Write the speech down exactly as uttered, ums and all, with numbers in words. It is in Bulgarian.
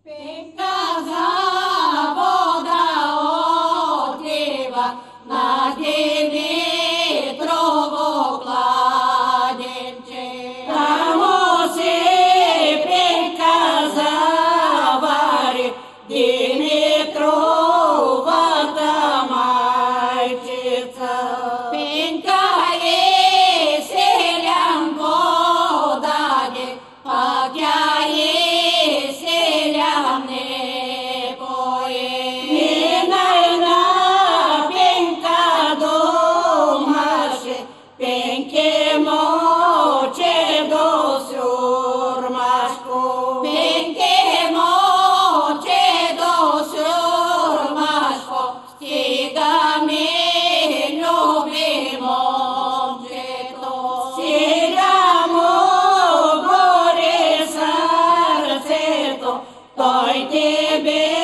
Пенька завода отлива на Димитрово кладенче. Там оси Пенька заварит Димитрова-то мальчица. Пенька еселям подаде, как я еселям не поем. И найна Пенька думаше, Пеньке моче до сюрмашку. Пеньке моче до сюрмашку, стига ми люби момчето. Силя му горе сърцето, той тебе